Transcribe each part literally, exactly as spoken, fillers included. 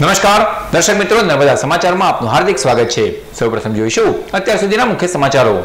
નમસ્કાર દર્શક મિત્રો, નર્મદા સમાચારમાં આપનું હાર્દિક સ્વાગત છે। સૌપ્રથમ જોઈશું અત્યાર સુધીના મુખ્ય સમાચારો।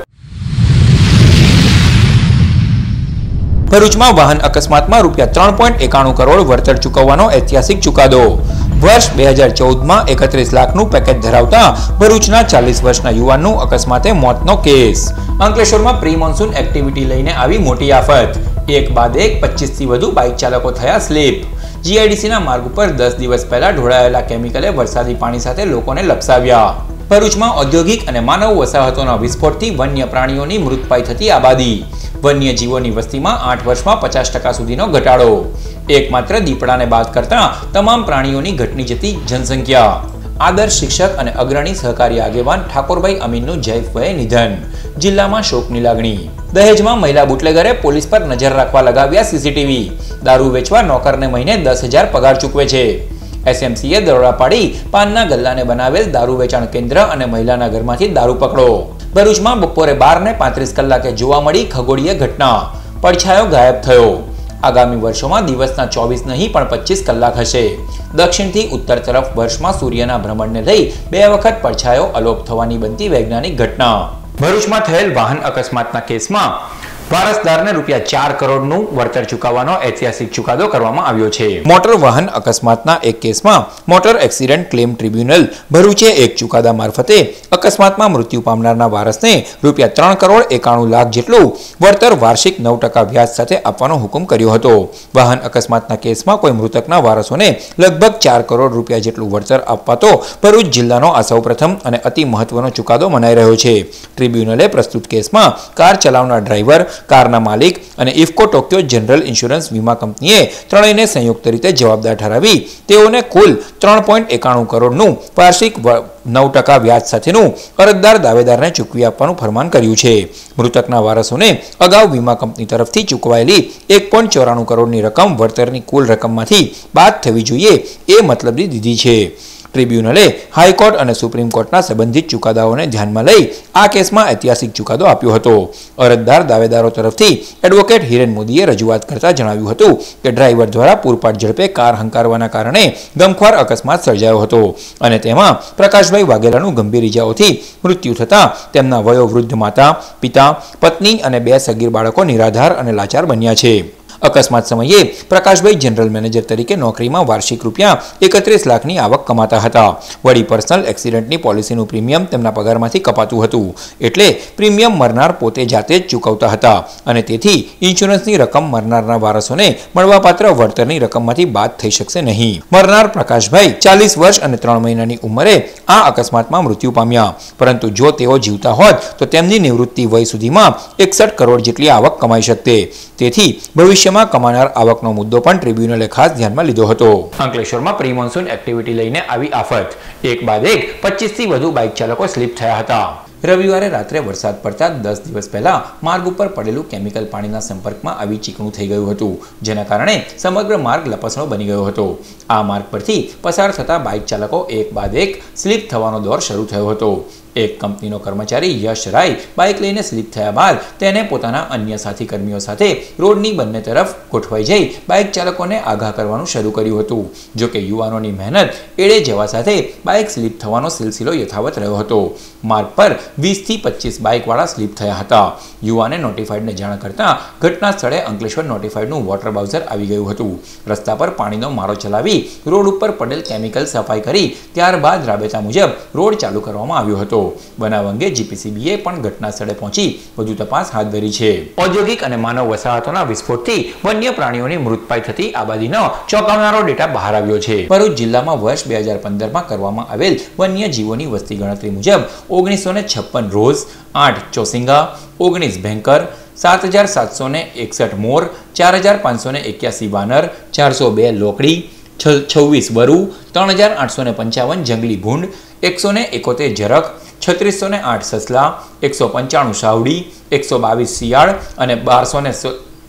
ભરૂચમાં વાહન અકસ્માતમાં રૂપિયા ત્રણ પોઈન્ટ એકાણું કરોડ વળતર ચૂકવવાનો ઐતિહાસિક ચુકાદો। વર્ષ બે હજાર ચૌદમાં એકત્રીસ લાખનું પેકેજ ધરાવતા ભરૂચના ચાલીસ વર્ષના યુવાનનું અકસ્માતે મોતનો કેસ। અંકલેશ્વરમાં પ્રી મોન્સૂન એક્ટિવિટી લઈને આવી મોટી આફત, એક બાદ એક પચીસ થી વધુ બાઇક ચાલકો થયા સ્લીપ। જીઆઈડીસીના માર્ગ ઉપર દસ દિવસ પહેલા ઢોળાયેલા કેમિકલે વરસાદી પાણી સાથે લોકોને લપસાવ્યા। ભરૂચમાં ઔદ્યોગિક અને માનવ વસાહતોના વિસ્ફોટથી વન્ય પ્રાણીઓની મૃતપાય થતી આબાદી। વન્યજીવોની વસ્તીમાં આઠ વર્ષમાં પચાસ ટકા સુધીનો ઘટાડો। એકમાત્ર દીપડાને બાદ કરતા તમામ પ્રાણીઓની ઘટની જતી જનસંખ્યા। આદર્શ શિક્ષક અને અગ્રણી સહકારી આગેવાન ઠાકોરભાઈ અમીનનું જૈફ વયે નિધન, જિલ્લામાં શોકની લાગણી। દહેજમાં મહિલા બુટલેગરે પોલીસ પર નજર રાખવા લગાવ્યા સીસીટીવી। દારૂ વેચવા નોકરને મહિને દસ હજાર પગાર ચૂકવે છે। એસએમસીએ દરોડા પાડી પાનના ગલ્લાને બનાવેલ દારૂ વેચાણ કેન્દ્ર અને મહિલાના ઘરમાંથી દારૂ પકડો। ભરૂચમાં બપોરે બાર ને પાંત્રીસ કલાકે જોવા મળી ખગોળીય ઘટના, પડછાયો ગાયબ થયો। આગામી વર્ષોમાં દિવસના ચોવીસ નહીં પણ પચીસ કલાક હશે। દક્ષિણથી ઉત્તર તરફ વર્ષમાં સૂર્યના ભ્રમણને લઈ બે વખત પડછાયો અલોપ થવાની બનતી વૈજ્ઞાનિક ઘટના। ભરૂચમાં થયેલ વાહન અકસ્માતના કેસમાં વારસદારને રૂપિયા ચાર કરોડનું વળતર ચૂકવવાનો ઐતિહાસિક ચુકાદો કરવામાં આવ્યો છે। મોટર વાહન અકસ્માતના એક કેસમાં મોટર એક્સિડન્ટ ક્લેમ ટ્રિબ્યુનલ ભરૂચે એક ચુકાદા મારફતે અકસ્માતમાં મૃત્યુ પામનારના વારસને રૂપિયા ત્રણ કરોડ એકાણું લાખ જેટલું વળતર વાર્ષિક નવ ટકા વ્યાજ સાથે આપવાનો હુકમ કર્યો હતો। વાહન અકસ્માતના કેસમાં કોઈ મૃતકના વારસોને લગભગ ચાર કરોડ રૂપિયા જેટલું વળતર આપવાતો ભરૂચ જિલ્લાનો આ સૌપ્રથમ અને અતિ મહત્વનો ચુકાદો મનાઈ રહ્યો છે। ટ્રિબ્યુનલે પ્રસ્તુત કેસમાં કાર ચલાવનાર ડ્રાઈવર, કારના માલિક અને ઇફકો ટોક્યો જનરલ ઇન્સ્યોરન્સ વીમા કંપનીએ ત્રણેયને સંયુક્ત રીતે જવાબદાર ઠરાવી તેઓને કુલ ત્રણ પોઈન્ટ એકાણું કરોડનું વાર્ષિક નવ ટકા વ્યાજ સાથેનું અરજદાર દાવેદારને ચૂકવી આપવાનું ફરમાન કર્યું છે। મૃતકના વારસોને અગાઉ વીમા કંપની તરફથી ચૂકવાયેલી એક પોઈન્ટ ચોરાણું કરોડની રકમ વળતરની કુલ રકમમાંથી બાદ થવી જોઈએ એ મતલબી દીધી છે। ટ્રિબ્યુનલે હાઈકોર્ટ અને સુપ્રીમ કોર્ટના સંબંધિત ચુકાદાઓને ધ્યાનમાં લઈ આ કેસમાં ઐતિહાસિક ચુકાદો આપ્યો હતો। અરજદાર દાવેદારો તરફથી એડવોકેટ હિરેન મોદીએ રજૂઆત કરતા જણાવ્યું હતું કે ડ્રાઈવર દ્વારા પૂરપાટ ઝડપે કાર હંકારવાના કારણે ગમખ્વાર અકસ્માત સર્જાયો હતો અને તેમાં પ્રકાશભાઈ વાઘેલાનું ગંભીર ઇજાઓથી મૃત્યુ થતાં તેમના વયોવૃદ્ધ માતા, પિતા, પત્ની અને બે સગીર બાળકો નિરાધાર અને લાચાર બન્યા છે। અકસ્માત સમયે પ્રકાશભાઈ જનરલ મેનેજર તરીકે નોકરીમાં વાર્ષિક રૂપિયા એકત્રીસ લાખની આવક કમાતા હતા। વળી પર્સનલ એક્સિડન્ટની પોલિસીનું પ્રીમિયમ તેમના પગારમાંથી કપાતું હતું, એટલે પ્રીમિયમ મરનાર પોતે જાતે જ ચૂકવતા હતા અને તેથી ઇન્સ્યોરન્સની રકમ મરનારના વારસોને મળવાપાત્ર વળતરની રકમમાંથી બાદ થઈ શકશે નહીં। મરનાર પ્રકાશભાઈ ચાલીસ વર્ષ અને ત્રણ મહિનાની ઉંમરે આ અકસ્માતમાં મૃત્યુ પામ્યા, પરંતુ જો તેઓ જીવતા હોત તો તેમની નિવૃત્તિ વય સુધીમાં એકસઠ કરોડ જેટલી આવક કમાઈ શકતે। તેથી ભવિષ્ય કમાનાર આવકનો મુદ્દો પણ ટ્રિબ્યુનલે ખાસ ધ્યાનમાં લીધો હતો। અંકલેશ્વરમાં પ્રી મોન્સૂન એક્ટિવિટી લઈને આવી આફત, એક બાદ એક પચીસ થી વધુ બાઇક ચાલકો સ્લીપ થયા હતા। રવિવારે રાત્રે વરસાદ પડતા દસ દિવસ પહેલા માર્ગ ઉપર પડેલું કેમિકલ પાણીના સંપર્કમાં આવી ચીકણું થઈ ગયું હતું, જેના કારણે સમગ્ર માર્ગ લપસણો બની ગયો હતો। આ માર્ગ પરથી પસાર થતા બાઇક ચાલકો એક બાદ એક સ્લીપ થવાનો દોર શરૂ થયો હતો। એક કંપનીનો કર્મચારી યશ રાય બાઇક લઈને સ્લીપ થયા બાદ તેને પોતાના અન્ય સાથી કર્મીઓ સાથે રોડની બંને તરફ ગોઠવાઈ જઈ બાઇક ચાલકોને આગાહ કરવાનું શરૂ કર્યું હતું। જો કે યુવાનોની મહેનત એળે જવા સાથે બાઇક સ્લીપ થવાનો સિલસિલો યથાવત રહ્યો હતો। માર્ગ પર વીસ થી પચીસ બાઇકવાળા સ્લીપ થયા હતા। યુવાને નોટિફાઈડને જાણ કરતા ઘટના સ્થળે અંકલેશ્વર નોટિફાઈડનું વોટર બાઉઝર આવી ગયું હતું। રસ્તા પર પાણીનો મારો ચલાવી રોડ ઉપર પડેલ કેમિકલ સફાઈ કરી ત્યારબાદ રાબેતા મુજબ રોડ ચાલુ કરવામાં આવ્યો હતો। બનાવ અંગે જીપીસીબીએ પણ ઘટના સ્થળે પહોંચી વધુ તપાસ હાથ ધરી છે। ઔદ્યોગિક અને માનવ વસાહતોના વિસ્ફોટથી વન્ય પ્રાણીઓની મૃતપાય થતી આબાદીનો ચોંકાવનારો ડેટા બહાર આવ્યો છે। ભરૂચ જિલ્લામાં વર્ષ બે હજાર પંદરમાં કરવામાં આવેલ વન્યજીવોની વસ્તી ગણતરી મુજબ ઓગણીસો ને છપ્પન રોઝ, આઠ ચોસિંગા, ઓગણીસ ભેંકર, સાત હજાર સાતસો ને એકસઠ મોર, ચાર હજાર પાંચસો ને એક્યાસી વાનર, ચારસો બે લોકડી, છવ્વીસ વરુ, ત્રણ હજાર આઠસો ને પંચાવન જંગલી ભૂંડ, એકસો ને એકોતેર ઝરખ, છત્રીસો ને આઠ સસલા, એકસો પંચાણું સાવડી, એકસો બાવીસ શિયાળ અને બારસો ને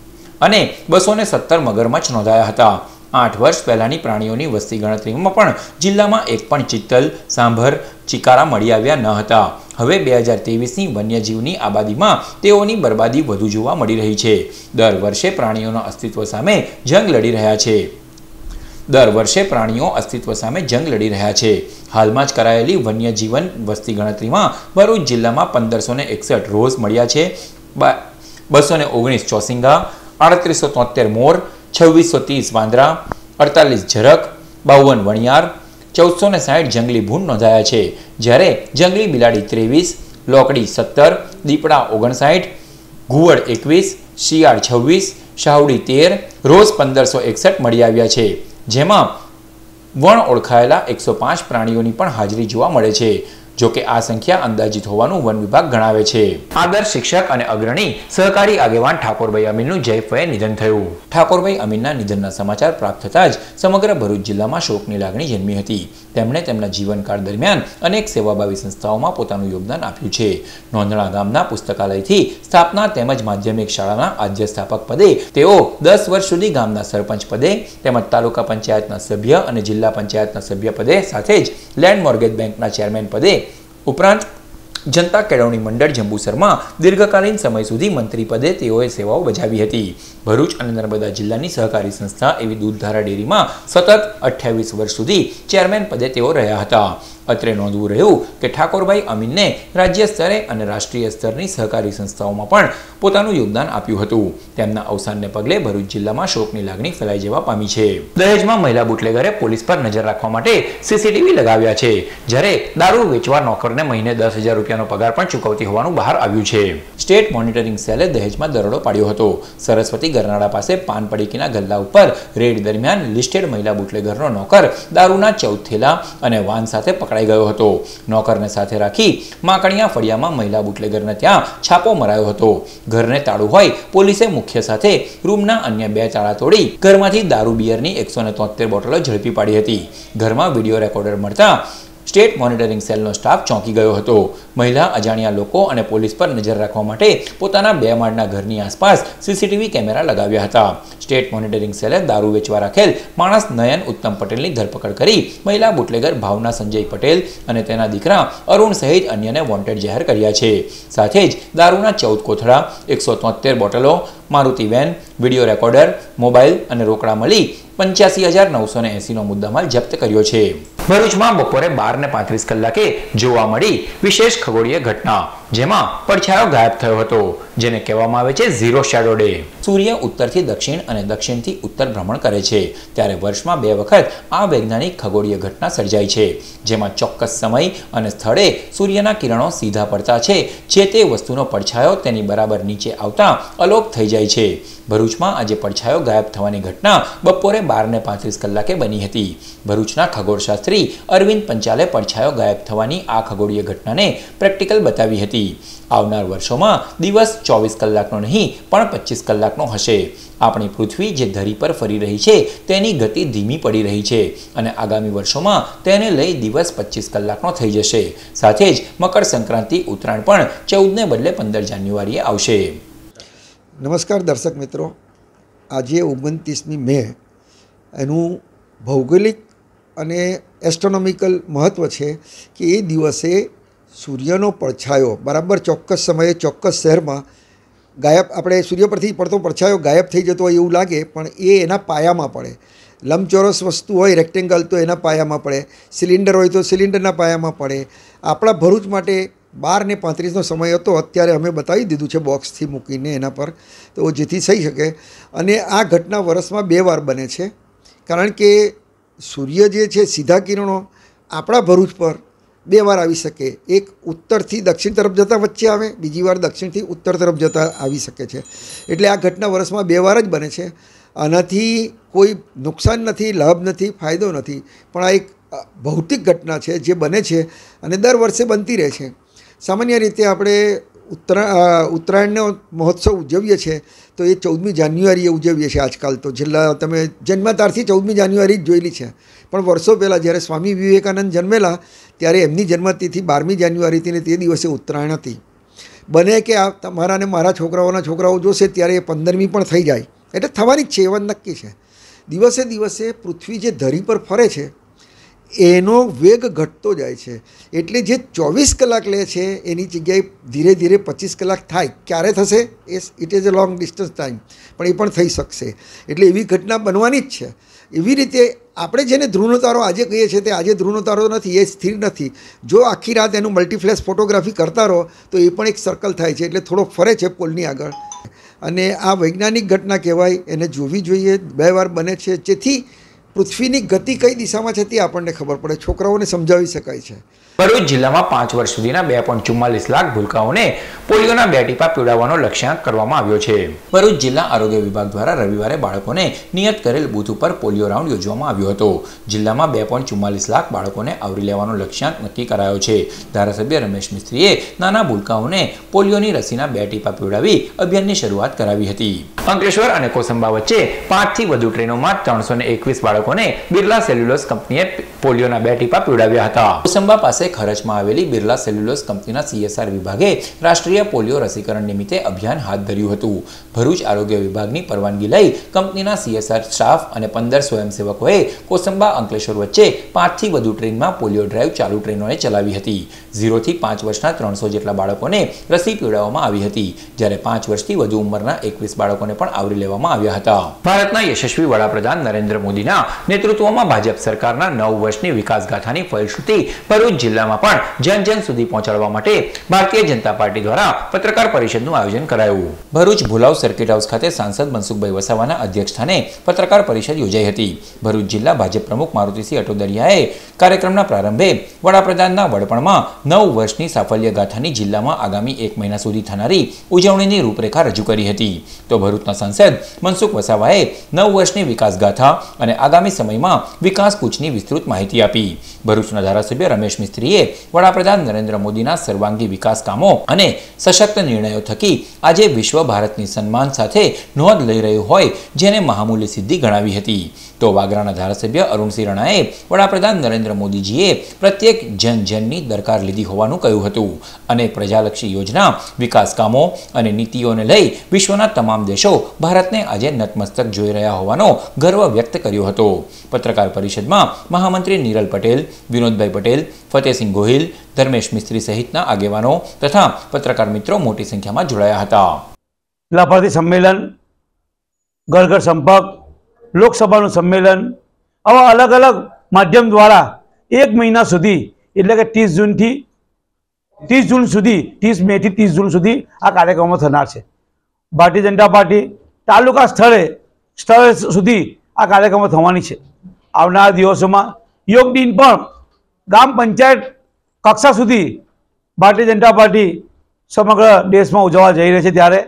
અને બસો ને સત્તર મગરમચ્છ નોંધાયા હતા। આઠ વર્ષ પહેલાની પ્રાણીઓની વસ્તી ગણતરીમાં પણ જિલ્લામાં એક પણ ચિત્તલ, સાંભર, ચિકારા મળી આવ્યા ન હતા। હવે બે હજાર ત્રેવીસની વન્યજીવની આબાદીમાં તેઓની બરબાદી વધુ જોવા મળી રહી છે। દર વર્ષે પ્રાણીઓના અસ્તિત્વ સામે જંગ લડી રહ્યા છે। દર વર્ષે પ્રાણીઓ અસ્તિત્વ સામે જંગ લડી રહ્યા છે। હાલમાં જ કરાયેલી વન્યજીવન વસ્તી ગણતરીમાં ભરૂચ જિલ્લામાં પંદરસો ને એકસઠ રોઝ મળ્યા છે, બસો ને ઓગણીસ ચોસિંગા, આડત્રીસો તોતેર મોર, છવ્વીસો ત્રીસ વાંદરા, અડતાલીસ ઝરક, બાવન વણિયાર, ચૌદસો ને સાઠ જંગલી ભૂંડ નોંધાયા છે, જ્યારે જંગલી બિલાડી ત્રેવીસ, લોકડી સત્તર, દીપડા ઓગણસાઠ, ઘુવડ એકવીસ, શિયાળ છવ્વીસ, શાહુડી તેર, રોઝ પંદરસો એકસઠ મળી આવ્યા છે, જેમાં વણ ઓળખાયેલા એકસો પાંચ પ્રાણીઓની પણ હાજરી જોવા મળે છે। જોકે આ સંખ્યા અંદાજિત હોવાનું વન વિભાગ ગણાવે છે। આદર્શ શિક્ષક અને અગ્રણી સહકારી આગેવાન ઠાકોરભાઈ અમીનનું જયફએ નિધન થયું। ઠાકોરભાઈ અમીનના નિધનના સમાચાર પ્રાપ્ત થતાં જ સમગ્ર ભરૂચ જિલ્લામાં શોકની લાગણી જન્મી હતી। તેમણે તેમના જીવનકાળ દરમિયાન અનેક સેવાભાવી સંસ્થાઓમાં પોતાનું યોગદાન આપ્યું છે। નોંધણા ગામના પુસ્તકાલયથી સ્થાપના તેમજ માધ્યમિક શાળાના આદ્ય સ્થાપક પદે તેઓ દસ વર્ષ સુધી ગામના સરપંચ પદે તેમજ તાલુકા પંચાયતના સભ્ય અને જિલ્લા પંચાયતના સભ્ય પદે સાથે જ લેન્ડ મોર્ગેજ બેંકના ચેરમેન પદે ઉપરાંત જનતા કેળવણી મંડળ જંબુસરમાં દીર્ઘકાલીન સમય સુધી મંત્રી પદે તેઓએ સેવાઓ બજાવી હતી। ભરૂચ અને નર્મદા જિલ્લાની સહકારી સંસ્થા એવી દૂધધારા ડેરીમાં સતત અઠ્યાવીસ વર્ષ સુધી ચેરમેન પદે તેઓ રહ્યા હતા। અત્રે નોંધવું રહ્યું કે ઠાકોરભાઈ અમીનને રાજ્ય સ્તરે અને રાષ્ટ્રીય સ્તરની સહકારી સંસ્થાઓમાં પણ પોતાનું યોગદાન આપ્યું હતું। તેમના અવસાનને પગલે ભરૂચ જિલ્લામાં શોકની લાગણી ફેલાઈ જવા પામી છે। દહેજમાં મહિલા બુટલેગરે પોલીસ પર નજર રાખવા માટે સીસીટીવી લગાવ્યા છે, જ્યારે દારૂ વેચવા નોકરને મહિને દસ હજાર રૂપિયાનો પગાર પણ ચૂકવતી હોવાનું બહાર આવ્યું છે। સ્ટેટ મોનિટરિંગ સેલે દહેજમાં દરોડો પાડ્યો હતો। સરસ્વતી ગરનાળા પાસે પાન પડીકીના ગલ્લા ઉપર રેડ દરમિયાન લિસ્ટેડ મહિલા બુટલેગરનો નોકર દારૂના ચૌદ થેલા અને વાન સાથે પકડાઈ ગયો હતો। નોકરને સાથે રાખી માકણિયા ફળિયામાં મહિલા બુટલેગરને ત્યાં છાપો મરાયો હતો। ઘરને તાળું હોય પોલીસે મુખ્ય સાથે રૂમના અન્ય બે તાળા તોડી ઘરમાંથી દારૂ બિયરની એકસો ને તોતેર બોટલો ઝડપી પાડી હતી। ઘરમાં વિડીયો રેકોર્ડર મળતા સ્ટેટ મોનિટરિંગ સેલનો સ્ટાફ ચોંકી ગયો હતો। મહિલા અજાણ્યા લોકો અને પોલીસ પર નજર રાખવા માટે પોતાના બે માળના ઘરની આસપાસ સીસીટીવી કેમેરા લગાવ્યા હતા। સ્ટેટ મોનિટરિંગ સેલે દારૂ વેચવા રાખેલ માણસ નયન ઉત્તમ પટેલની ધરપકડ કરી મહિલા બુટલેગર ભાવના સંજય પટેલ અને તેના દીકરા અરુણ સહિત અન્યને વોન્ટેડ જાહેર કર્યા છે। સાથે જ દારૂના ચૌદ કોથળા, એકસો તોતેર બોટલો, Maruti van, video recorder, mobile અને રોકડા મળી પંચ્યાસી હજાર નવસો ને એસી નો મુદ્દામાલ જપ્ત કર્યો છે। ભરૂચમાં બપોરે બાર ને પાંત્રીસ કલાકે જોવા મળી વિશેષ ખગોળીય ઘટના, જેમાં પડછાયો ગાયબ થયો હતો, જેને કહેવામાં આવે છે ઝીરો શેડો ડે। સૂર્ય ઉત્તરથી દક્ષિણ અને દક્ષિણથી ઉત્તર ભ્રમણ કરે છે, ત્યારે વર્ષમાં બે વખત આ વૈજ્ઞાનિક ખગોળીય ઘટના સર્જાય છે, જેમાં ચોક્કસ સમય અને સ્થળે સૂર્યના કિરણો સીધા પડતા છે, જે તે વસ્તુનો પડછાયો તેની બરાબર નીચે આવતા અલોપ થઈ જાય છે। ભરૂચમાં આજે પડછાયો ગાયબ થવાની ઘટના બપોરે બાર ને પાંત્રીસ કલાકે બની હતી। ભરૂચના ખગોળશાસ્ત્રી અરવિંદ પંચાલે પડછાયો ગાયબ થવાની આ ખગોળીય ઘટનાને પ્રેક્ટિકલ બતાવી હતી। આવનાર વર્ષોમાં દિવસ ચોવીસ કલાકનો નહીં પણ પચીસ કલાકનો હશે। આપણી પૃથ્વી જે ધરી પર ફરી રહી છે તેની ગતિ ધીમી પડી રહી છે અને આગામી વર્ષોમાં તેને લઈ દિવસ પચીસ કલાકનો થઈ જશે। સાથે જ મકર સંક્રાંતિ ઉત્તરાયણ પણ ચૌદને બદલે પંદર જાન્યુઆરીએ આવશે। નમસ્કાર દર્શક મિત્રો, આજે ઓગણત્રીસમી મે એનું ભૌગોલિક અને એસ્ટ્રોનોમિકલ મહત્ત્વ છે કે એ દિવસે સૂર્યનો પડછાયો બરાબર ચોક્કસ સમયે ચોક્કસ શહેરમાં ગાયબ, આપણે સૂર્ય પરથી પડતો પડછાયો ગાયબ થઈ જતો હોય એવું લાગે, પણ એ એના પાયામાં પડે। લંબચોરસ વસ્તુ હોય, રેક્ટેંગલ, તો એના પાયામાં પડે, સિલિન્ડર હોય તો સિલિન્ડરના પાયામાં પડે। આપણા ભરૂચ માટે બાર ને પાંત્રીસનો સમય હતો, અત્યારે અમે બતાવી દીધું છે બોક્સથી મૂકીને એના પર, તો જેથી થઈ શકે। અને આ ઘટના વર્ષમાં બે વાર બને છે, કારણ કે સૂર્ય જે છે સીધા કિરણો આપણા ભરૂચ પર બે વાર આવી શકે। એક ઉત્તરથી દક્ષિણ તરફ જતાં વચ્ચે આવે, બીજી વાર દક્ષિણથી ઉત્તર તરફ જતાં આવી શકે છે। એટલે આ ઘટના વર્ષમાં બે વાર જ બને છે। આનાથી કોઈ નુકસાન નથી, લાભ નથી, ફાયદો નથી, પણ આ એક ભૌતિક ઘટના છે જે બને છે અને દર વર્ષે બનતી રહે છે। સામાન્ય રીતે આપણે ઉત્તરા ઉત્તરાયણનો મહોત્સવ ઉજવીએ છીએ તો એ ચૌદમી જાન્યુઆરીએ ઉજવીએ છીએ આજકાલ તો। છેલ્લા તમે જન્મતારથી ચૌદમી જાન્યુઆરી જ જોયેલી છે, પણ વર્ષો પહેલાં જ્યારે સ્વામી વિવેકાનંદ જન્મેલા ત્યારે એમની જન્મતિથિ બારમી જાન્યુઆરીથી ને તે દિવસે ઉત્તરાયણ હતી। બને કે આ તમારા ને મારા છોકરાઓના છોકરાઓ જોશે ત્યારે એ પંદરમી પણ થઈ જાય, એટલે થવાની જ છે, એ વાત નક્કી છે। દિવસે દિવસે પૃથ્વી જે ધરી પર ફરે છે એનો વેગ ઘટતો જાય છે. એટલે જે ચોવીસ કલાક લે છે એની જગ્યાએ ધીરે ધીરે પચીસ કલાક થાય. ક્યારે થશે એ it is a long distance time, પણ એ પણ થઈ શકશે. એટલે એવી ઘટના બનવાની જ છે. એવી રીતે આપણે જેને ધ્રુવનો તારો આજે કહીએ છીએ તે આજે ધ્રુવનો તારો નથી, એ સ્થિર નથી. જો આખી રાત એનું મલ્ટીફ્લેશ ફોટોગ્રાફી કરતા રહો તો એ પણ એક સર્કલ થાય છે, એટલે થોડો ફરે છે પોલની આગળ. અને આ વૈજ્ઞાનિક ઘટના કહેવાય, એને જોવી જોઈએ. બે વાર બને છે, જેથી પૃથ્વીની ગતિ કઈ દિશામાં છે તે આપણને ખબર પડે, છોકરાઓને સમજાવી શકાય છે. ભરૂચ જિલ્લામાં પાંચ વર્ષ સુધીના બે પોઈન્ટ ચુમ્માલીસ લાખ ભૂલકાઓને પોલિયોના બે ટીપા પીવડાવવાનો લક્ષ્યાંક કરવામાં આવ્યો છે. ભરૂચ જિલ્લા આરોગ્ય વિભાગ દ્વારા રવિવારે બાળકોને નિયત કરેલ બૂથ ઉપર પોલિયો રાઉન્ડ યોજવામાં આવ્યો હતો. જિલ્લામાં બે પોઈન્ટ ચુમ્માલીસ લાખ બાળકોને આવરી લેવાનો લક્ષ્યાંક નક્કી કરાયો છે. ધારાસભ્ય રમેશ મિસ્ત્રીએ નાના ભૂલકાઓને પોલિયોની રસીના બે ટીપા પીવડાવી અભિયાનની શરૂઆત કરાવી હતી. અંકલેશ્વર અને કોસંબા વચ્ચે પાંચથી વધુ ટ્રેનોમાં ત્રણસો ને એકવીસ બાળકોને બિરલા સેલ્યુલોસ કંપનીએ પોલિયોના બે ટીપા પીવડાવ્યા હતા. કોસંબા પાસે ખરચમાં આવેલી બિરલા સેલ્યુલોસ કંપનીના સીએસઆર વિભાગે રાષ્ટ્રીય પોલિયો રસીકરણ નિમિત્તે અભિયાન હાથ ધર્યું હતું. ભરૂચ આરોગ્ય વિભાગની પરવાનગી લઈ કંપનીના સીએસઆર સ્ટાફ અને પંદર સ્વયંસેવકોએ કોસંબા અંકલેશ્વર વચ્ચે પાંચથી વધુ ટ્રેનમાં પોલિયો ડ્રાઈવ ચાલુ ટ્રેનોને ચલાવી હતી. ઝીરોથી પાંચ વર્ષના ત્રણસો જેટલા બાળકોને રસી પીવડાવવામાં આવી હતી, જ્યારે પાંચ વર્ષથી વધુ ઉંમરના એકવીસ બાળકોને પણ આવરી લેવામાં આવ્યા હતા. ભારતના યશસ્વી વડાપ્રધાન નરેન્દ્ર મોદીના નેતૃત્વમાં ભાજપ સરકારના નવ વર્ષની વિકાસ ગાથાની ફલશ્રુતિ ભરૂચ જિલ્લામાં પણ જન જન સુધી પહોંચાડવા માટે ભારતીય જનતા પાર્ટી દ્વારા પત્રકાર પરિષદનું આયોજન કરાયું. ભરૂચ ભુલાવ સર્કિટ હાઉસ ખાતે સાંસદ મનસુખભાઈ વસાવાના અધ્યક્ષસ્થાને પત્રકાર પરિષદ યોજાઈ હતી. ભરૂચ જિલ્લા ભાજપ પ્રમુખ મારુતિસિંહ અટોદરિયાએ કાર્યક્રમના પ્રારંભે વડાપ્રધાનના વડપણમાં નવ વર્ષની સાફલ્ય ગાથાની જિલ્લામાં આગામી એક મહિના સુધી થનારી ઉજવણીની રૂપરેખા રજૂ કરી હતી. તો ભરૂચના સાંસદ મનસુખ વસાવાએ નવ વર્ષની વિકાસ ગાથા અને આગામી સમયમાં વિકાસ કૂચની વિસ્તૃત માહિતી આપી. ભરૂચના ધારાસભ્ય રમેશ મિસ્ત્રીએ વડાપ્રધાન નરેન્દ્ર મોદીના સર્વાંગી વિકાસ કામો અને સશક્ત નિર્ણયો થકી આજે વિશ્વ ભારતની સન્માન સાથે નોંધ લઈ રહ્યું હોય જેને મહામૂલી સિદ્ધિ ગણાવી હતી. તો વાગરાના ધારાસભ્ય અરુણસિંહ રણાએ વડાપ્રધાન નરેન્દ્ર મોદીજીએ પ્રત્યેક જન જનની દરકાર લીધી હોવાનું કહ્યું હતું અને પ્રજાલક્ષી યોજના, વિકાસ કામો અને નીતિઓને લઈ વિશ્વના તમામ દેશો ભારતને આજે નતમસ્તક જોઈ રહ્યા હોવાનો ગર્વ વ્યક્ત કર્યો હતો. પત્રકાર પરિષદમાં મહામંત્રી નિરલ પટેલ, વિનોદભાઈ પટેલ, ફતેહસિંહ ગોહિલ, ધર્મેશ મિસ્ત્રી સહિતના આગેવાનો તથા પત્રકાર મિત્રો મોટી સંખ્યામાં જોડાયા હતા. લાભાર્થી સંમેલન, ઘર ઘર સંપર્ક, લોકસભાનું સંમેલન, આવા અલગ અલગ માધ્યમ દ્વારા એક મહિના સુધી એટલે કે ત્રીસ જૂનથી ત્રીસ જૂન સુધી ત્રીસ મેથી ત્રીસ જૂન સુધી આ કાર્યક્રમો થનાર છે. ભારતીય જનતા પાર્ટી તાલુકા સ્થળે સ્થળે સુધી આ કાર્યક્રમો થવાની છે. આવનારા દિવસોમાં યોગ દિન પણ ગામ પંચાયત કક્ષા સુધી ભારતીય જનતા પાર્ટી સમગ્ર દેશમાં ઉજવવા જઈ રહી છે. ત્યારે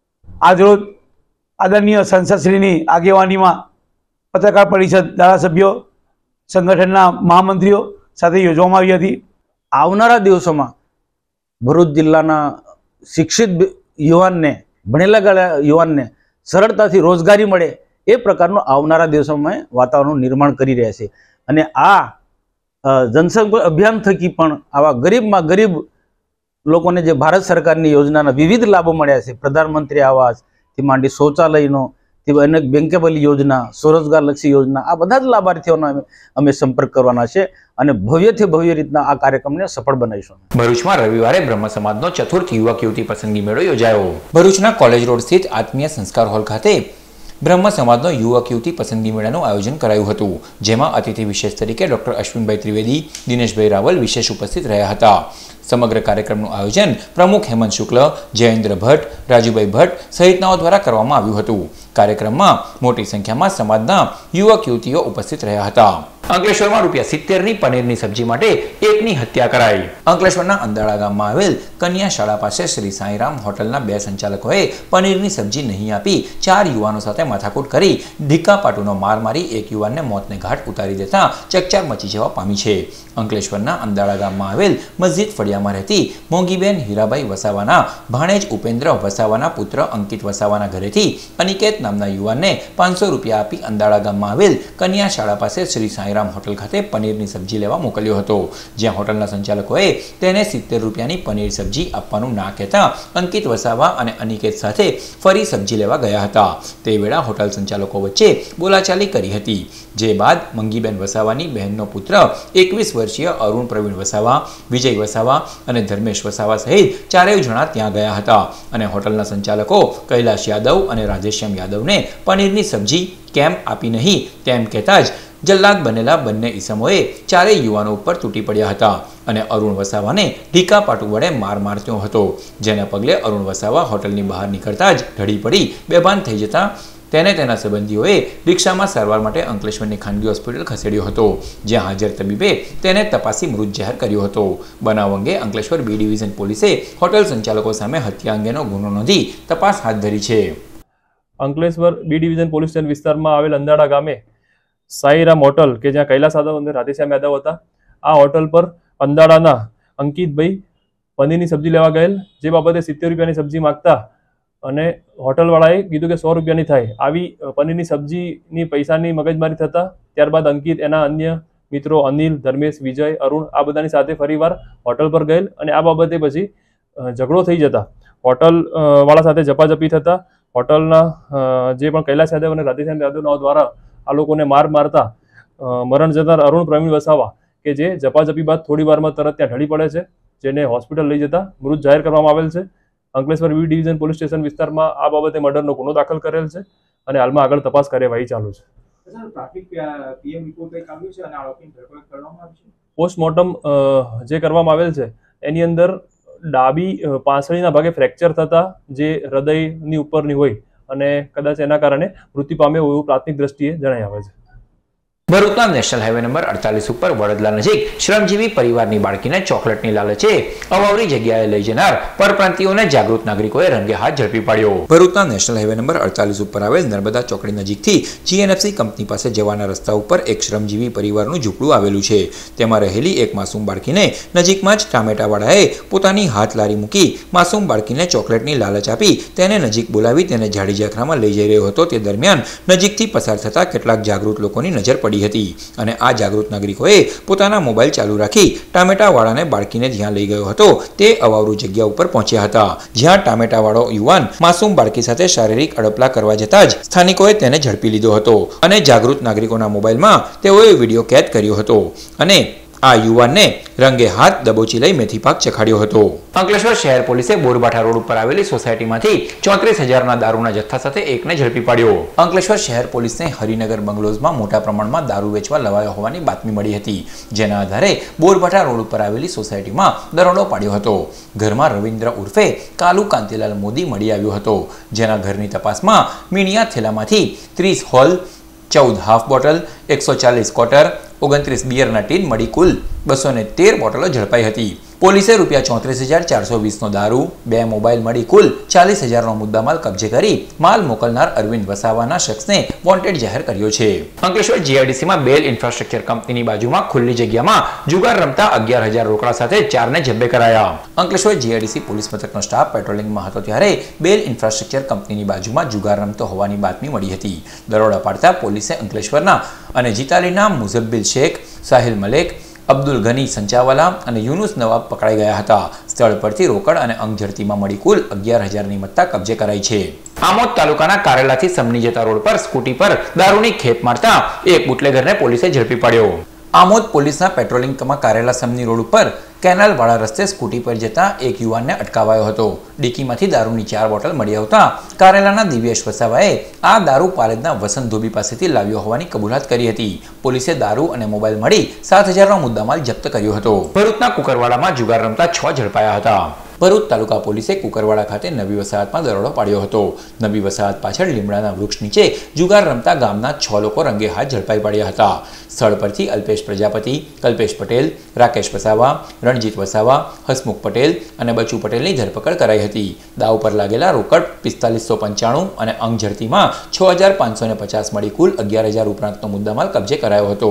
આજરોજ આદરણીય સંસદશ્રીની આગેવાનીમાં પત્રકાર પરિષદ ધારાસભ્યો, સંગઠનના મહામંત્રીઓ સાથે યોજવામાં આવી હતી. આવનારા દિવસોમાં ભરૂચ જિલ્લાના શિક્ષિત યુવાનને, ભણેલા ગયેલા યુવાનને સરળતાથી રોજગારી મળે એ પ્રકારનું આવનારા દિવસોમાં વાતાવરણનું નિર્માણ કરી રહ્યા છે. અને આ જનસંપર્ક અભિયાન થકી પણ આવા ગરીબમાં ગરીબ લોકોને જે ભારત સરકારની યોજનાના વિવિધ લાભો મળ્યા છે, પ્રધાનમંત્રી આવાસથી માંડી શૌચાલયનો, અનેક બેંકેબલ યોજના, સ્વરોજગારલક્ષી યોજના, આ બધા જ લાભાર્થીઓનો અમે સંપર્ક કરવાના છે અને ભવ્યથી ભવ્ય રીતના આ કાર્યક્રમને સફળ બનાવીશું. ભરૂચમાં રવિવારે બ્રહ્મ સમાજનો ચતુર્થ યુવક યુવતી પસંદગી મેળો યોજાયો. ભરૂચના કોલેજ રોડ સ્થિત આત્મીય સંસ્કાર હોલ ખાતે બ્રહ્મ સમાજનો યુવક યુવતી પસંદગી મેળાનું આયોજન કરાયું હતું, જેમાં અતિથિ વિશેષ તરીકે ડોક્ટર અશ્વિનભાઈ ત્રિવેદી, દિનેશભાઈ રાવલ વિશેષ ઉપસ્થિત રહ્યા હતા. સમગ્ર કાર્યક્રમનું આયોજન પ્રમુખ હેમંત શુક્લ, જયેન્દ્ર ભટ્ટ, રાજુભાઈ ભટ્ટ સહિતનાઓ દ્વારા કરવામાં આવ્યું હતું. કાર્યક્રમમાં મોટી સંખ્યામાં સમાજના યુવક યુવતીઓ ઉપસ્થિત રહ્યા હતા. અંકલેશ્વરમાં રૂપિયા સિત્તેર ની પનીરની સબ્જી માટે એકની હત્યા કરાઈ. અંકલેશ્વરના અંદાળા ગામમાં આવેલ કન્યા શાળા પાસે શ્રી સાંઈરામ હોટલના બે સંચાલકોએ પનીરની સબ્જી નહીં આપી ચાર યુવાનો સાથે માથાકૂટ કરી ઢીકાપાટુનો માર મારી એક યુવાનને મોતને ઘાટ ઉતારી દેતા ચકચાર મચી જવા પામી છે. અંકલેશ્વરના અંદાળા ગામમાં આવેલ મસ્જિદ ફળિયામાં રહેતી મોંઘીબેન હીરાભાઈ વસાવાના ભાણેજ ઉપેન્દ્ર વસાવાના પુત્ર અંકિત વસાવાના ઘરેથી અનિકેત નામના યુવાનને પાંચસો રૂપિયા આપી અંદાળા ગામમાં આવેલ કન્યા શાળા પાસે શ્રી સાંઈરામ સંગ્રામ હોટલ ખાતે પનીરની સબ્જી લેવા મોકલ્યો હતો, જ્યાં હોટલના સંચાલકોએ તેને સિત્તેર રૂપિયાની પનીર સબ્જી આપવાનું ના કહેતા અંકિત વસાવા અને અનિકેત સાથે ફરી સબ્જી લેવા ગયા હતા. તે વેળા હોટલ સંચાલકો વચ્ચે બોલાચાલી કરી હતી, જે બાદ મંગીબેન વસાવાની બહેનનો પુત્ર એકવીસ વર્ષીય અરુણ પ્રવીણ વસાવા, વિજય વસાવા અને ધર્મેશ વસાવા સહિત ચારેય જણા ત્યાં ગયા હતા અને હોટલના સંચાલકો કૈલાશ યાદવ અને રાધેશ્યામ યાદવને પનીરની સબ્જી કેમ આપી નહીં તેમ કહેતા જ જલ્લાદ બનેલા બંને ઈસમોએ ચારેય યુવાનો ઉપર તૂટી પડ્યા હતા અને અરુણ વસાવાને ઢીકા પાટુ વડે માર મારતો હતો, જેના પગલે અરુણ વસાવા હોટલની બહાર નીકળતા જ ઢળી પડી બેભાન થઈ જતા તેને તેના સંબંધીઓએ રિક્ષામાં સારવાર માટે અંકલેશ્વરની ખાનગી હોસ્પિટલ ખસેડ્યો હતો, જ્યાં હાજર તબીબે તેને તપાસી મૃત જાહેર કર્યો હતો. બનાવ અંગે અંકલેશ્વર બી ડિવિઝન પોલીસે હોટલ સંચાલકો સામે હત્યા અંગેનો ગુનો નોંધી તપાસ હાથ ધરી છે. Ankleshwar B division police station વિસ્તારમાં આવેલ અંદાડા ગામે સાઈરામ હોટલ કે જ્યાં કૈલાસ યાદવ અને રાધેશ્યામ યાદવ હતા, આ હોટલ પર અંદાડાના અંકિતભાઈ પનીરની સબ્જી લેવા ગયેલ, જે બાબતે સિત્તેર રૂપિયાની સબ્જી માગતા અને હોટલવાળાએ કીધું કે સો રૂપિયાની થાય. આવી પનીરની સબ્જીની પૈસાની મગજમારી થતા ત્યારબાદ અંકિત એના અન્ય મિત્રો અનિલ, ધર્મેશ, વિજય, અરુણ આ બધાની સાથે ફરીવાર હોટલ પર ગયેલ અને આ બાબતે પછી ઝઘડો થઈ જતા હોટલ વાળા સાથે ઝપાઝપી થતા હોટલના જે પણ કૈલાશ યાદવ અને રાધેશ્યામ યાદવના દ્વારા આ લોકોને માર મારતા મરણ જનાર અરુણ પ્રવીણ વસાવા કે જે ઝપાઝપી બાદ થોડી વારમાં તરત ત્યાં ઢળી પડે છે, જેને હોસ્પિટલ લઈ જતા મૃત જાહેર કરવામાં આવેલ છે. Ankleshwar B division police station વિસ્તારમાં આ બાબતે મર્ડરનો ગુનો દાખલ કરેલ છે અને હાલમાં આગળ તપાસ કાર્યવાહી ચાલુ છે. પોસ્ટમોર્ટમ જે કરવામાં આવેલ છે એની અંદર ડાબી પાંસળીના ભાગે ફ્રેક્ચર થતા જે હૃદયની ઉપરની હોય અને કદાચ એના કારણે મૃત્યુ પામ્યો એવું પ્રાથમિક દ્રષ્ટિએ જણાઈ આવે છે. ભરૂચના નેશનલ હાઈવે નંબર અડતાલીસ ઉપર વડોદરા નજીક શ્રમજીવી પરિવારની બાળકીને ચોકલેટની લાલચે અવાવરી જગ્યાએ લઈ જનાર પરપ્રાંતિયોને જાગૃત નાગરિકોએ રંગે હાથ ઝડપી પાડ્યો. ભરૂચના નેશનલ હાઈવે નંબર અડતાલીસ ઉપર આવેલ નર્મદા ચોકડી નજીકથી જીએનએફસી કંપની પાસે જવાના રસ્તા ઉપર એક શ્રમજીવી પરિવારનું ઝૂંપડું આવેલું છે. તેમાં રહેલી એક માસૂમ બાળકીને નજીકમાં જ ટામેટાવાળાએ પોતાની હાથ લારી મૂકી માસૂમ બાળકીને ચોકલેટની લાલચ આપી તેને નજીક બોલાવી તેને ઝાડી ઝાખરામાં લઈ જઈ રહ્યો હતો. તે દરમિયાન નજીકથી પસાર થતા કેટલાક જાગૃત લોકોની નજર પડી હતી અને આ જાગૃત નાગરિકોએ પોતાના મોબાઈલ ચાલુ રાખી ટામેટાવાળાને બાળકીને જ્યાં લઈ ગયો હતો તે અવાવરૂ જગ્યા ઉપર પહોંચ્યા હતા, જ્યાં ટામેટાવાળો યુવાન માસૂમ બાળકી સાથે શારીરિક અડપલા કરવા જતા જ સ્થાનિકોએ તેને ઝડપી લીધો હતો અને જાગૃત નાગરિકોના મોબાઈલમાં તેઓએ વિડીયો કેદ કર્યો હતો અને આ યુવાનને રંગે હાથ દબોચી લઈ મેથી પાક ચખાડ્યો હતો. અંકલેશ્વર શહેર પોલીસે બોરબાઠા રોડ ઉપર આવેલી સોસાયટીમાંથી ચોત્રીસ હજારના દારૂના જથ્થા સાથે એકને ઝડપી પાડ્યો. અંકલેશ્વર શહેર પોલીસને હરિનગર બંગલોઝમાં મોટા પ્રમાણમાં દારૂ વેચવા લવાયો હોવાની બાતમી મળી હતી, જેના આધારે બોરબાઠા રોડ ઉપર આવેલી સોસાયટીમાં દરોડો પાડ્યો હતો. ઘરમાં રવિન્દ્ર ઉર્ફે કાલુ કાંતિલાલ મોદી મળી આવ્યો હતો, જેના ઘરની તપાસમાં મીણિયા થેલામાંથી ત્રીસ હોલ, ચૌદ હાફ બોટલ, એકસો ચાલીસ ક્વાર્ટર, ઓગણત્રીસ બિયરના ટીન મળી કુલ બસો ને તેર બોટલો ઝડપાઈ હતી. પોલીસે રૂપિયા ચોત્રીસ હજાર ચારસો વીસનો દારૂ, બે મોબાઈલ મળી કુલ ચાલીસ હજારનો મુદ્દામાલ કબજે કરી માલ મોકલનાર અરવિંદ વસાવાના શખ્સને વોન્ટેડ જાહેર કર્યો છે. અંકલેશ્વર જીઆઈડીસીમાં બેલ ઇન્ફ્રાસ્ટ્રક્ચર કંપનીની બાજુમાં ખુલ્લી જગ્યામાં જુગાર રમતા અગિયાર હજાર રોકડા સાથે ચારને ઝડપે કરાયા. અંકલેશ્વર જીઆઈડીસી પોલીસ મથકનો સ્ટાફ પેટ્રોલિંગમાં હતો ત્યારે બેલ ઇન્ફ્રાસ્ટ્રક્ચર કંપનીની બાજુમાં જુગાર રમતો હોવાની બાતમી મળી હતી. દરોડા પાડતા પોલીસે અંકલેશ્વરના અને જીતાલીના મુઝબ્બિલ શેખ, સાહિલ મલેક, અબ્દુલ ગની સંચાવાલા અને યુનુસ નવાબ પકડાઈ ગયા હતા. સ્થળ પરથી રોકડ અને અંગ ઝડતીમાં મળી કુલ અગિયાર હજારની મત્તા કબજે કરાઈ છે. આમોદ તાલુકાના કારેલાથી સમની જતા રોડ પર સ્કૂટી પર દારૂની ખેપ મારતા એક બુટલેગરને પોલીસે ઝડપી પાડ્યો. આમોદ પોલીસના પેટ્રોલિંગમાં કારેલા સમની રોડ ઉપર કેનાલવાળા રસ્તે સ્કૂટી પર જતા એક યુવાનને અટકાવાયો હતો. ડીકીમાંથી દારૂની ચાર બોટલ મળી આવતા કારેલાના દિવ્યેશ વસાવાએ આ દારૂ પાલેજના વસંત ધોબી પાસેથી લાવ્યો હોવાની કબૂલાત કરી હતી. પોલીસે દારૂ અને મોબાઈલ મળી સાત હજારનો મુદ્દામાલ જપ્ત કર્યો હતો. ભરૂચના કુકરવાડામાં જુગાર રમતા છ ઝડપાયા હતા. ભરૂચ તાલુકા પોલીસે કુકરવાડા ખાતે નવી વસાહતમાં દરોડો પાડ્યો હતો. નવી વસાહત પાછળ લીમડાના વૃક્ષ નીચે જુગાર રમતા ગામના છ લોકો રંગે હાથ ઝડપાઈ પડ્યા હતા. સ્થળ પરથી અલ્પેશ પ્રજાપતિ, કલ્પેશ પટેલ, રાકેશ વસાવા, રણજીત વસાવા, હસમુખ પટેલ અને બચુ પટેલની ધરપકડ કરાઈ હતી. દાવ પર લાગેલા રોકડ પિસ્તાલીસો પંચાણું અને અંગ ઝડતીમાં છ હજાર પાંચસો ને પચાસ મળી કુલ અગિયાર હજાર ઉપરાંતનો મુદ્દામાલ કબજે કરાયો હતો.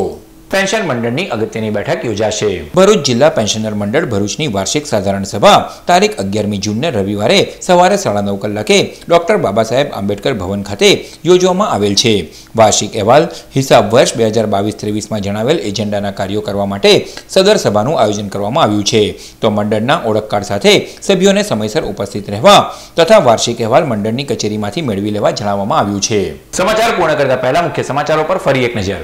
પેન્શન મંડળની અગત્યની બેઠક યોજાશે. ભરૂચ જિલ્લા પેન્શનર મંડળ ભરૂચની વાર્ષિક સાધારણ સભા તારીખ અગિયારમી જૂનને રવિવારે સવારે સાડા નવ કલાકે ડોક્ટર બાબા સાહેબ આંબેડકર ભવન ખાતે યોજવામાં આવેલ છે. વાર્ષિક અહેવાલ હિસાબ વર્ષ બે હજાર બાવીસ ત્રેવીસમાં જણાવેલ એજન્ડાના કાર્યો કરવા માટે સદર સભાનું આયોજન કરવામાં આવ્યું છે. તો મંડળના ઓળખ કાર્ડ સાથે સભ્યોને સમયસર ઉપસ્થિત રહેવા તથા વાર્ષિક અહેવાલ મંડળની કચેરીમાંથી મેળવી લેવા જણાવવામાં આવ્યું છે. સમાચાર પૂર્ણ કરતા પહેલા મુખ્ય સમાચારો પર ફરી એક નજર.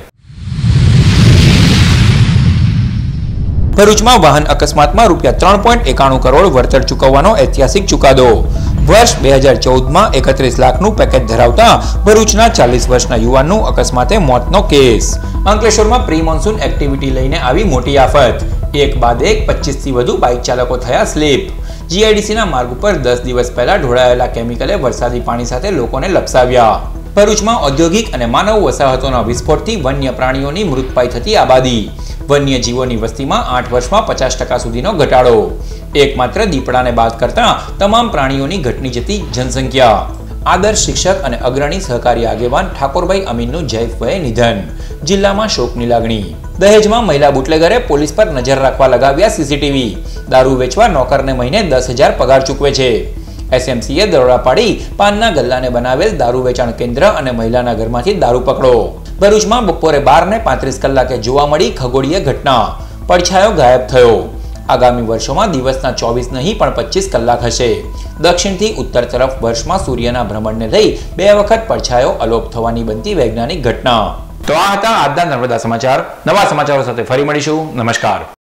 ભરૂચમાં વાહન અકસ્માતમાં રૂપિયા ત્રણ પોઈન્ટ એકાણું કરોડ વળતર ચૂકવવાનો ઐતિહાસિક ચુકાદો. વર્ષ બે હજાર ચૌદમાં એકત્રીસ લાખનું પેકેજ ધરાવતા ભરૂચના ચાલીસ વર્ષના યુવાનનું અકસ્માતે મોતનો કેસ. અંકલેશ્વરમાં પ્રી મોન્સૂન એક્ટિવિટી લઈને આવી મોટી આફત. એક બાદ એક પચીસથી વધુ બાઇક ચાલકો થયા સ્લીપ. જીઆઈડીસીના માર્ગ ઉપર દસ દિવસ પહેલા ઢોળાયેલા કેમિકલે વરસાદી પાણી સાથે લોકોને લપસાવ્યા. ભરૂચમાં ઔદ્યોગિક અને માનવ વસાહતોના વિસ્ફોટથી વન્ય પ્રાણીઓની મૃતપાય થતી આબાદી. વન્ય જીવોની વસ્તીમાં આઠ વર્ષમાં પચાસ ટકા સુધીનો ઘટાડો. એકમાત્ર દીપડાને બાદ કરતા તમામ પ્રાણીઓની ઘટની જતી જનસંખ્યા. આદર્શ શિક્ષક અને અગ્રણી સહકારી આગેવાન ઠાકોરભાઈ અમીનનું જૈફ વયે નિધન. જિલ્લામાં શોકની લાગણી. દહેજમાં મહિલા બુટલેગરે પોલીસ પર નજર રાખવા લગાવ્યા સીસીટીવી. દારૂ વેચવા નોકરને મહિને દસ હજાર પગાર ચૂકવે છે. એસએમસીએ દરોડા પાડી પાનના ગલ્લાને બનાવેલ દારૂ વેચાણ કેન્દ્ર અને મહિલાના ઘરમાંથી દારૂ પકડો. ભરૂચમાં બપોરે બાર ને પાંત્રીસ કલાકે જોવા મળી ખગોળીય ઘટના. પડછાયો ગાયબ થયો. આગામી વર્ષોમાં દિવસના ચોવીસ નહીં પણ પચીસ કલાક હશે. દક્ષિણથી ઉત્તર તરફ વર્ષમાં સૂર્યના ભ્રમણને લઈ બે વખત પડછાયો અલોપ થવાની બનતી વૈજ્ઞાનિક ઘટના. તો આ હતા આજના નર્મદા સમાચાર. નવા સમાચારો સાથે ફરી મળીશું. નમસ્કાર.